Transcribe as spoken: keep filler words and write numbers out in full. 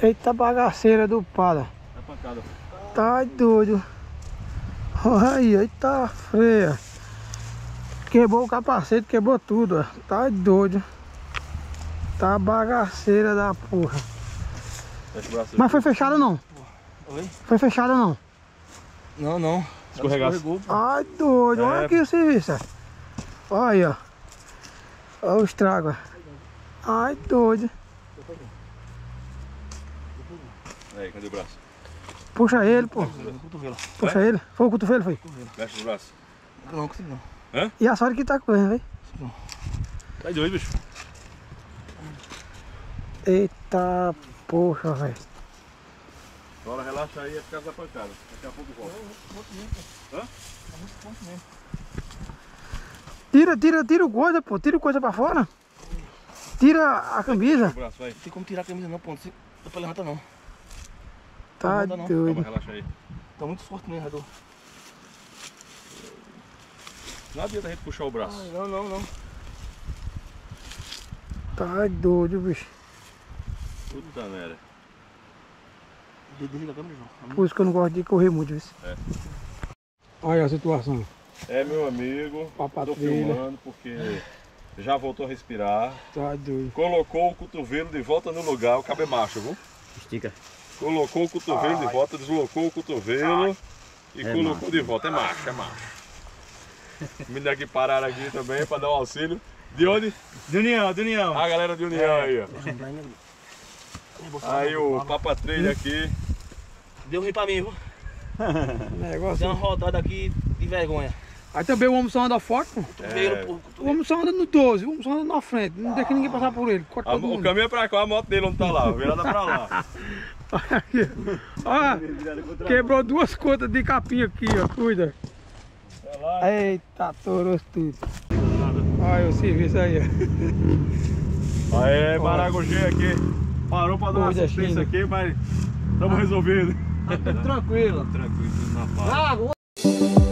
Eita bagaceira do Pada. É pancada. Tá doido. Olha aí, eita freia. Quebrou o capacete, quebrou tudo, ó. Tá doido. Tá bagaceira da porra. Mas foi fechada não? Oi? Foi fechada não? Não, não. Escorregou. Ai doido, É. olha aqui o serviço. Olha aí, ó. Olha o estrago. Ai doido. Aí, cadê o braço? Puxa ele, pô. Cotovelo. Puxa ele. Foi o cotovelo, foi? Mexe os braços. Não, não consegui não. E a sorte que tá correndo, velho. Tá doido, bicho. Eita porra, velho. Agora relaxa aí, é por causa da pancada. Daqui a pouco volta. Hã? Tira, tira, tira o coisa, pô. Tira o coisa pra fora. Tira a camisa. O braço, vai. Não tem como tirar a camisa não, pô. Não sei- Não pra levantar não. Tá Não dá não. doido. Calma, relaxa aí. Tá muito forte mesmo, Rador. Não adianta a gente puxar o braço. Ai, não, não, não. Tá doido, bicho. Puta merda. Desliga a câmera, João. Por isso que eu não gosto de correr muito, isso. É. Olha a situação. É, meu amigo. Papai Tô trilha. filmando porque já voltou a respirar. Tá doido. Colocou o cotovelo de volta no lugar. O cabo é macho, viu? Estica. Colocou o cotovelo de volta, deslocou o cotovelo e É colocou macho. de volta. É macho, é macho. Os meninos aqui pararam aqui também para dar um auxílio. De onde? De União, de União. A galera de União aí, ó. Aí o Papa Trilha aqui. Deu ruim pra mim, viu? Negócio. Deu uma rodada aqui de vergonha. Aí também o homem só anda forte, pô. Cotovelo, É. pô. O Cotovelo. homem só anda no doze, o homem só anda na frente. Não deixa ninguém passar por ele. Corta A- todo o mundo. caminho é pra cá, a moto dele onde tá lá, virada pra lá. Olha aqui. Olha, quebrou duas contas de capinha aqui, ó. Cuida. É lá. Eita, toros tudo. Olha o serviço aí, ó. Aê, Maragogi aqui. Parou pra dar uma Coisa assistência fina. aqui, mas estamos resolvendo. Tranquilo. Tranquilo, tudo na paz. Água.